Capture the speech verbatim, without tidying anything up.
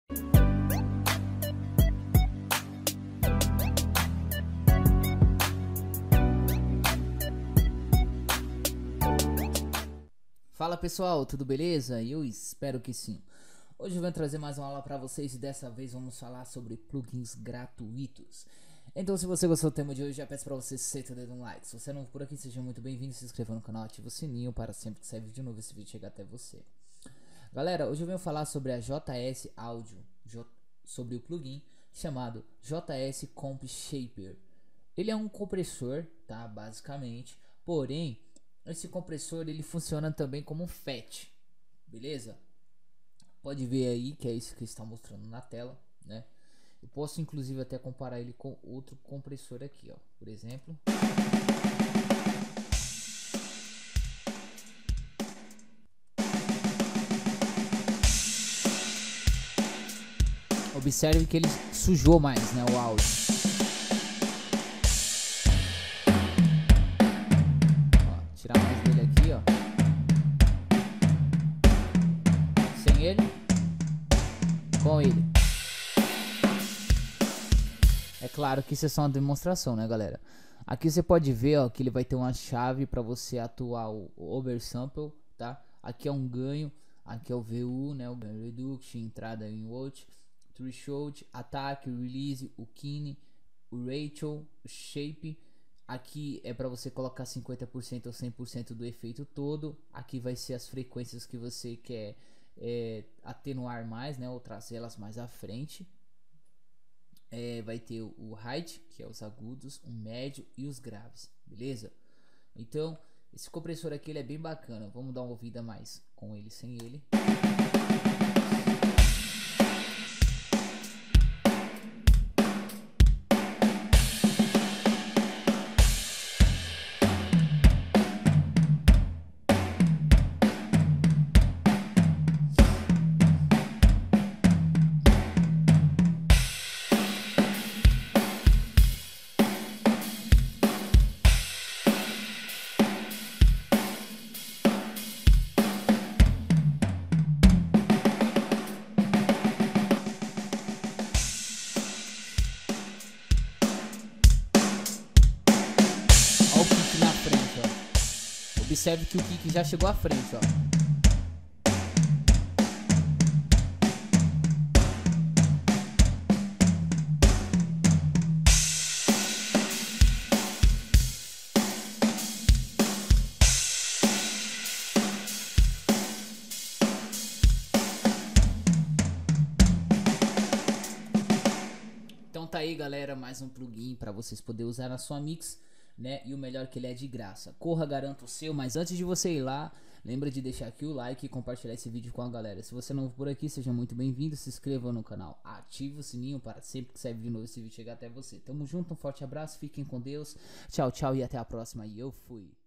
Fala pessoal, tudo beleza? Eu espero que sim. Hoje eu venho trazer mais uma aula para vocês e dessa vez vamos falar sobre plugins gratuitos. Então se você gostou do tema de hoje, já peço para você sentar o dedo no like. Se você é novo por aqui, seja muito bem-vindo, se inscreva no canal, ative o sininho para sempre que sair vídeo novo esse vídeo chegar até você. Galera, hoje eu venho falar sobre a J S Audio, sobre o plugin chamado J S Comp Shaper. Ele é um compressor, tá, basicamente, porém esse compressor ele funciona também como um F E T, beleza? Pode ver aí que é isso que está mostrando na tela, né? Eu posso inclusive até comparar ele com outro compressor aqui, ó, por exemplo. Observe que ele sujou mais, né, o áudio. Ó, tirar mais dele aqui, ó. Sem ele, com ele. É claro que isso é só uma demonstração, né, galera? Aqui você pode ver, ó, que ele vai ter uma chave para você atuar o oversample, tá? Aqui é um ganho, aqui é o V U, né, o ganho reduction, entrada em volt, threshold, ataque, release, o kine, o ratio, o shape. Aqui é para você colocar cinquenta por cento ou cem por cento do efeito todo. Aqui vai ser as frequências que você quer é, atenuar mais, né, ou trazê-las mais à frente. É, vai ter o height, que é os agudos, o médio e os graves, beleza? Então, esse compressor aqui ele é bem bacana. Vamos dar uma ouvida mais com ele, sem ele. Observe que o kick já chegou à frente, ó. Então tá aí, galera, mais um plugin para vocês poderem usar na sua mix, né? E o melhor que ele é de graça. Corra, garanta o seu, mas antes de você ir lá, lembra de deixar aqui o like e compartilhar esse vídeo com a galera. Se você não for por aqui, seja muito bem-vindo, se inscreva no canal, ative o sininho para sempre que sair vídeo novo esse vídeo chegar até você. Tamo junto, um forte abraço, fiquem com Deus, tchau, tchau e até a próxima, e eu fui.